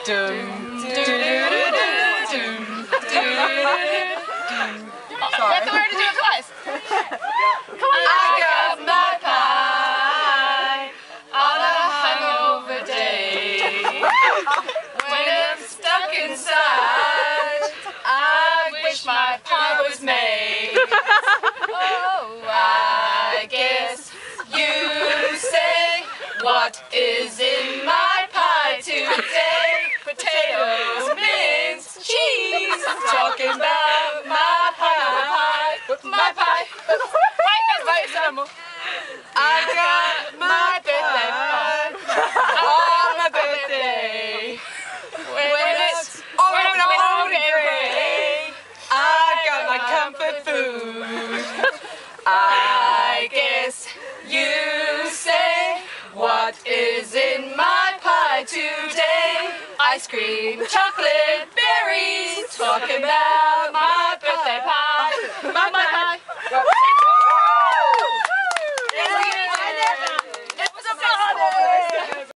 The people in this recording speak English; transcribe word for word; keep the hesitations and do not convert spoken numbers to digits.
Dum, do, do, do, do, dum, do, do, do, dum. Sorry. You have to learn to do it twice. Come on. I got my pie on a hungover day. When I'm stuck inside, I wish my pie was made. Oh, I guess you say, what is in my pie today? Potatoes, mince, cheese. Talking about my pie, my pie. Wait, that's animal. I got my birthday pie on my birthday. When it's old and old and grey, I got my comfort food. I guess you say, what is in my pie today? Ice cream, chocolate, berries, talking about